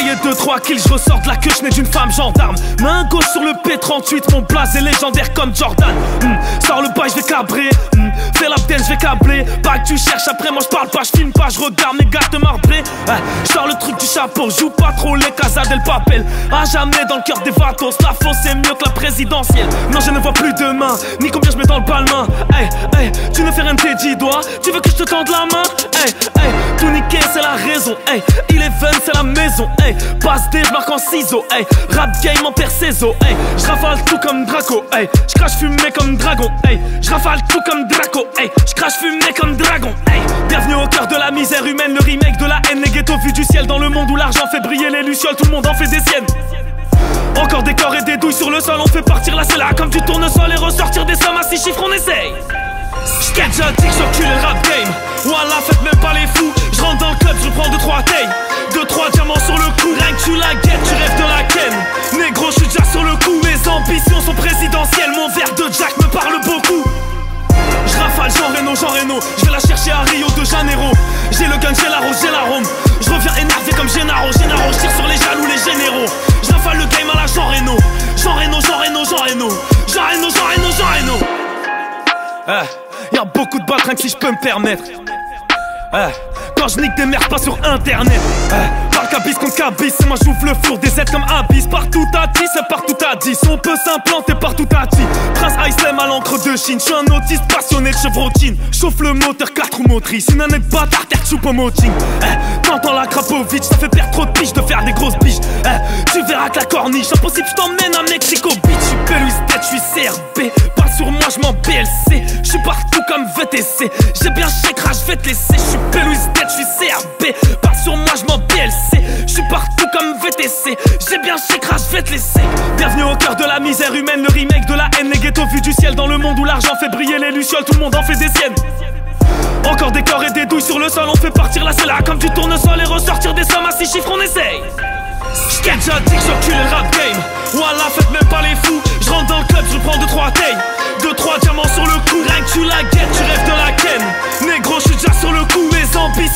et 2-3 kills, je ressors de la queue, je n'ai d'une femme gendarme. Main gauche sur le P38, mon blaze est légendaire comme Jordan. Sors le bail, je vais cabrer. Fais la peine, je vais câbler. Pas que tu cherches, après moi je parle pas, je filme pas, je regarde mes gars te marbrer. Je sors le truc du chapeau, joue pas trop les Casa del Papel. À jamais dans le cœur des vatos, la fosse c'est mieux que la présidentielle. Non, je ne vois plus demain, ni combien je mets dans le palmin. Hey, hey, tu ne fais rien de tes 10 doigts, tu veux que je te tende la main? Hey, hey, tout niquer c'est la raison. Hey, il est fun, c'est la maison. Hey, passe des, je marque en ciseaux. Hey, rap game en perd ses os. Hey, je rafale tout comme Draco. Hey, je crache fumée comme dragon. Hey, je rafale tout comme Draco. Hey, je crache fumée comme dragon. Hey, bienvenue au cœur de la misère humaine, le remake de la haine, les ghettos vus du ciel. Dans le monde où l'argent fait briller les lucioles, tout le monde en fait des siennes. Encore des corps et des douilles sur le sol, on fait partir la celle-là comme du tournesol et ressortir des sommes à 6 chiffres, on essaye. J'qu'ai déjà dit que j'encule le rap game. Wallah, faites même pas les fous. J'rentre dans le club, je prends 2-3 tailles. 2-3 diamants sur le cou. Rien que tu la guettes, tu rêves de la ken. Négro, j'suis déjà sur le coup. Mes ambitions sont présidentielles. Mon verre de Jack me parle beaucoup. J'rafale Jean Reno, j'vais la chercher à Rio de Janeiro. J'ai le gun, j'ai la rose, j'ai l'arôme. J'reviens énervé comme Gennaro, j'tire sur les jaloux, les généraux. J'rafale le game à la Jean Reno. Y'a beaucoup de balles, rien que si je peux me permettre. Quand je nique des merdes pas sur internet. Par cabis contre cabis, c'est moi j'ouvre le four. Des aides comme Abyss, partout à 10, c'est partout à 10. On peut s'implanter partout à 10. Prince Islem à l'encre de Chine. J'suis un autiste passionné de chevrotine. Chauffe le moteur 4 roues motrices. Une année de bâtard, terre choupo-moting. T'entends la Krapovic, ça fait perdre trop de piges de faire des grosses biches. Tu verras que la corniche, impossible j't'emmène à Mexico Beach. J'suis Pelus tête, j'suis CRB. Pas sur moi, j'm'en BLC. J'suis partout comme VTC. J'ai bien chécra, j'vais te laisser. J'suis Pelus tête, j'suis CRB. Pas sur moi, j'm'en BLC. J'suis partout comme VTC. J'ai bien chécra, j'vais te laisser. Bienvenue au cœur de la misère humaine, le remake de la haine, les ghettos vus du ciel. Dans le monde où l'argent fait briller les lucioles, tout le monde en fait des siennes. Encore des corps et des douilles sur le sol, on fait partir la celle-là comme du tournesol et ressortir des sommes à 6 chiffres, on essaye. J'qu'ai déjà dit que j'encule le rap game. Wallah, faites même pas les fous. J'rentre dans le club, je prends 2-3 tailles. 2-3 diamants sur le cou. Rien que tu la guettes, tu rêves de la ken. Négro, j'suis déjà sur le coup. Mes ambitions